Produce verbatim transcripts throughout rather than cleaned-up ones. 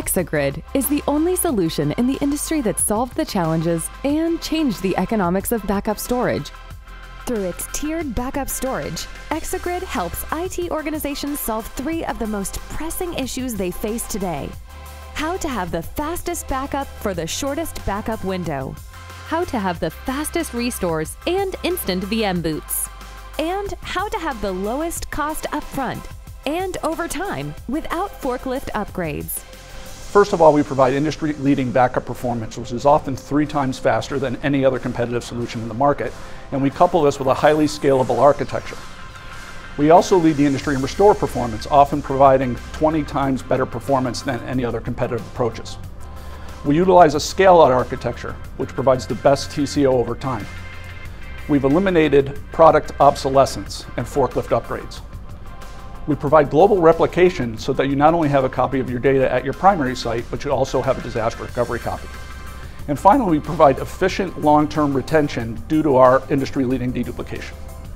Exagrid is the only solution in the industry that solved the challenges and changed the economics of backup storage. Through its tiered backup storage, Exagrid helps I T organizations solve three of the most pressing issues they face today. How to have the fastest backup for the shortest backup window. How to have the fastest restores and instant V M boots. And how to have the lowest cost upfront and over time without forklift upgrades. First of all, we provide industry-leading backup performance, which is often three times faster than any other competitive solution in the market, and we couple this with a highly scalable architecture. We also lead the industry in restore performance, often providing twenty times better performance than any other competitive approaches. We utilize a scale-out architecture, which provides the best T C O over time. We've eliminated product obsolescence and forklift upgrades. We provide global replication so that you not only have a copy of your data at your primary site, but you also have a disaster recovery copy. And finally, we provide efficient long-term retention due to our industry-leading deduplication.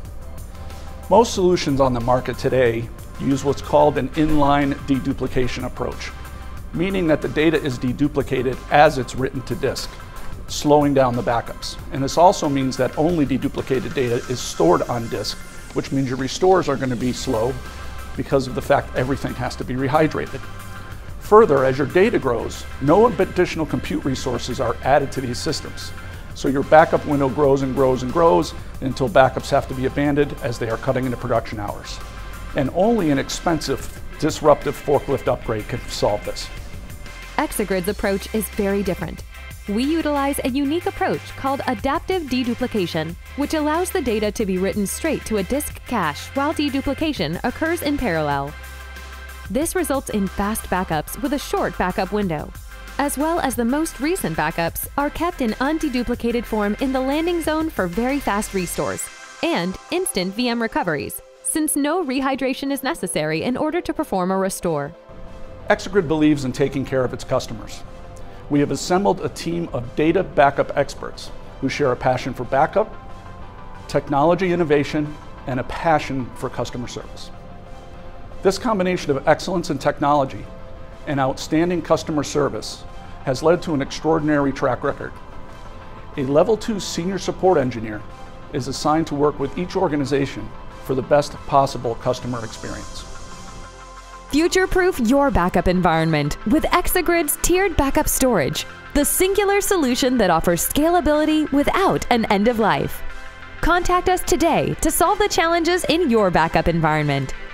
Most solutions on the market today use what's called an inline deduplication approach, meaning that the data is deduplicated as it's written to disk, slowing down the backups. And this also means that only deduplicated data is stored on disk, which means your restores are going to be slow because of the fact everything has to be rehydrated. Further, as your data grows, no additional compute resources are added to these systems. So your backup window grows and grows and grows until backups have to be abandoned as they are cutting into production hours. And only an expensive, disruptive forklift upgrade can solve this. Exagrid's approach is very different. We utilize a unique approach called adaptive deduplication, which allows the data to be written straight to a disk cache while deduplication occurs in parallel. This results in fast backups with a short backup window, as well as the most recent backups are kept in undeduplicated form in the landing zone for very fast restores and instant V M recoveries, since no rehydration is necessary in order to perform a restore. Exagrid believes in taking care of its customers. We have assembled a team of data backup experts who share a passion for backup, technology innovation, and a passion for customer service. This combination of excellence in technology and outstanding customer service has led to an extraordinary track record. A level two senior support engineer is assigned to work with each organization for the best possible customer experience. Future-proof your backup environment with Exagrid's tiered backup storage, the singular solution that offers scalability without an end of life. Contact us today to solve the challenges in your backup environment.